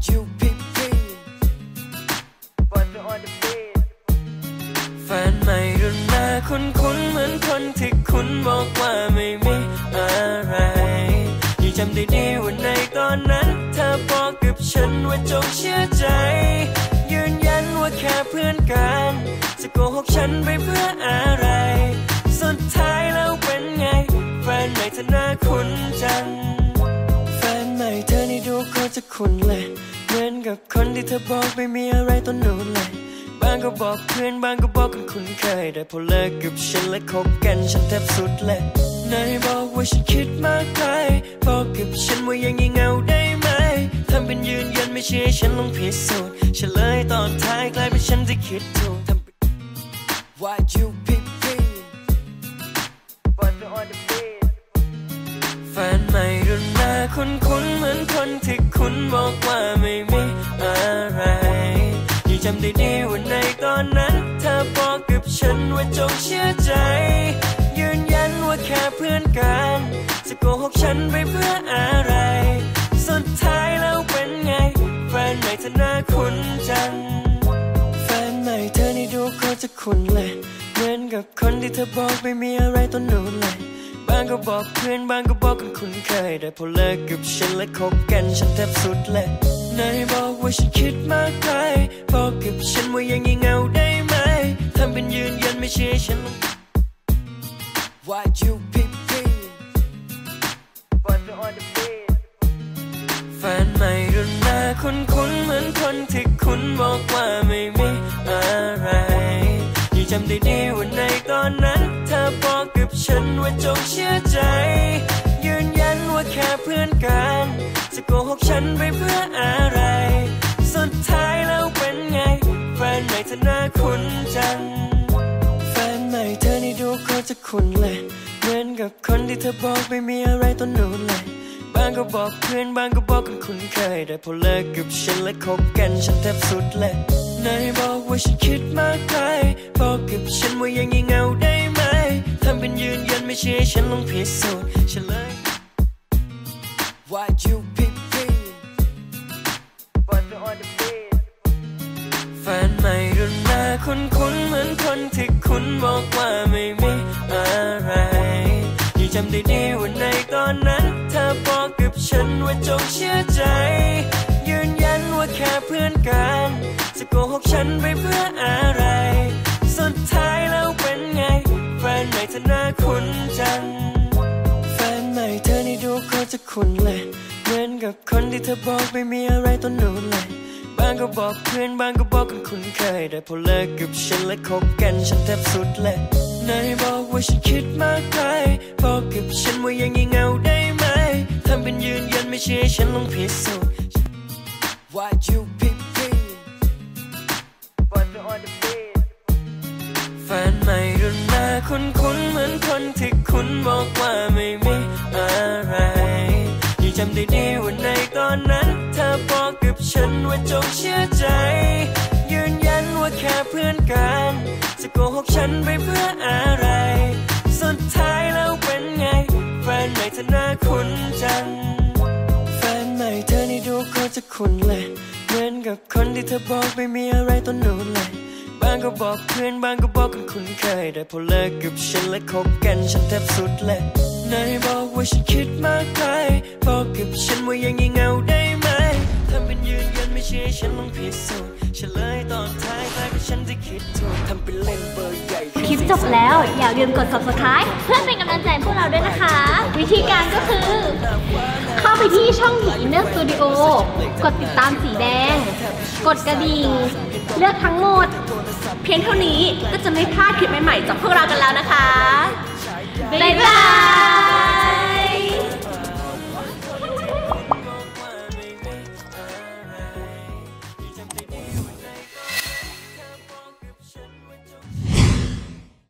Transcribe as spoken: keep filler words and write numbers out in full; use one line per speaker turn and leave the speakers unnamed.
แฟนใหม่รุ่นหน้าคุ้นๆเหมือนคนที่คุณบอกว่าไม่มีอะไรยังจำได้ดีว่าในตอนนั้นเธอบอกกับฉันว่าจงเชื่อใจยืนยันว่าแค่เพื่อนกันจะโกหกฉันไปเพื่ออะไรสุดท้ายแล้วเป็นไงแฟนใหม่เธอหน้าคุ้นจังแฟนใหม่เธอนี่ดูก็จะคุ้นเลยเหมือนกับคนที่เธอบอกไม่มีอะไรตอนนู้นเลยบางก็บอกเพื่อนบางก็บอกกันคุ้นเคยแต่พอเลิกกับฉันและคบกันฉันแทบสุดเลยนายบอกว่าฉันคิดมากไปบอกกับฉันว่ายังงี่เงาได้ไหมทำเป็นยืนยันไม่เชื่อฉันลองพิสูจน์เฉลยตอนท้ายกลายเป็นฉันที่คิดถูกทำเป็น Why you pick me Butter on the bed แฟนใหม่รุ่นหน้าคุ้นๆเหมือนคนที่คุณบอกว่าไม่มีอะไรยังจำได้ดีว่าในตอนนั้นเธอบอกกับฉันว่าจงเชื่อใจยืนยันว่าแค่เพื่อนกันจะโกหกฉันไปเพื่ออะไรสุดท้ายแล้วเป็นไงแฟนใหม่เธอหน้าคุ้นจังแฟนใหม่เธอนี่ดูก็จะคุ้นเลยเหมือนกับคนที่เธอบอกไม่มีอะไรตอนนู้นเลยบางก็บอกเพื่อนบางก็บอกกันคุ้นเคยแต่พอเลิกกับฉันและคบกันฉันแทบสุดเลยนายบอกว่าฉันคิดมากไปบอกกับฉันว่ายังงี่เงาได้ไหมทำเป็นยืนยันไม่เชื่อฉัน Why you pick me Butter on the bed แฟนใหม่รุ่นหน้าคุ้นๆเหมือนคนที่คุณบอกว่าไม่มีอะไรยังจำได้ดีว่าในตอนนั้นเธอบอกกับฉันว่าจงเชื่อใจยืนยันว่าแค่เพื่อนกันจะโกหกฉันไปเพื่ออะไรสุดท้ายแล้วเป็นไงแฟนใหม่เธอหน้าคุ้นจังแฟนใหม่เธอนี่ดูก็จะคุ้นเลยเหมือนกับคนที่เธอบอกไม่มีอะไรตอนนู้นเลยบางก็บอกเพื่อนบางก็บอกกันคุ้นเคยแต่พอเลิกกับฉันและคบกันฉันแทบสุดเลยนายบอกว่าฉันคิดมากไปบอกกับฉันว่ายังงี่เงาได้ไหมทำเป็นยืนยันไม่เชื่อฉันลองพิสูจน์เฉลย Why you pick me Butter on the bed แฟนใหม่รุ่นหน้าคุ้นๆเหมือนคนที่คุณบอกว่าไม่มีอะไรยังจำได้ดีว่าในตอนนั้นเธอบอกกับฉันว่าจงเชื่อใจยืนยันว่าแค่เพื่อนกันจะโกหกฉันไปเพื่ออะไรสุดท้ายแล้วเป็นไงแฟนใหม่เธอหน้าคุ้นจังแฟนใหม่เธอนี่ดูก็จะคุ้นเลยเหมือนกับคนที่เธอบอกไม่มีอะไรตอนนู้นเลยบางก็บอกเพื่อนบางก็บอกกันคุ้นเคยแต่พอเลิกกับฉันและคบกันฉันแทบสุดเลยนายบอกว่าฉันคิดมากไปบอกกับฉันว่ายังงี่เงาได้ไหมทำเป็นยืนยันไม่เชื่อฉันลองพิสูจน์ Why you pick me Butter on the bed แฟนใหม่รุ่นหน้าคุ้นๆเหมือนคนที่คุณบอกว่าไม่มีอะไรยังจำได้ดีว่าในตอนนั้นเธอบอกกับฉันว่าจงเชื่อใจยืนยันว่าแค่เพื่อนกันจะโกหกฉันไปเพื่ออะไรสุดท้ายแล้วเป็นไงแฟนใหม่เธอหน้าคุ้นจังแฟนใหม่เธอนี่ดูก็จะคุ้นเลยเหมือนกับคนที่เธอบอกไม่มีอะไรตอนนู้นเลยบางก็บอกเพื่อนบางก็บอกกันคุ้นเคยแต่พอเลิกกับฉันและคบกันฉันแทบสุดเลยนายบอกว่าฉันคิดมากไปบอกกับฉันว่ายังงี่เงาได้ไหมทำเป็นยืนยันไม่เชื่อฉันลองพิสูจน์เฉลยตอนท้ายกลายเป็นฉันที่คิดถูกทำเป็นเล่นเบอร์ใหญ่
คลิปจบแล้วอย่าลืมกด ซับสไครบ์ เพื่อเป็นกำลังใจพวกเราด้วยนะคะวิธีการก็คือเข้าไปที่ช่องผีอินเนอร์สตูดิโอกดติดตามสีแดงกดกระดิ่งเลือกทั้งหมดเพียงเท่านี้ก็จะไม่พลาดคลิปใหม่ๆจากพวกเรากันแล้วนะคะบ๊ายบาย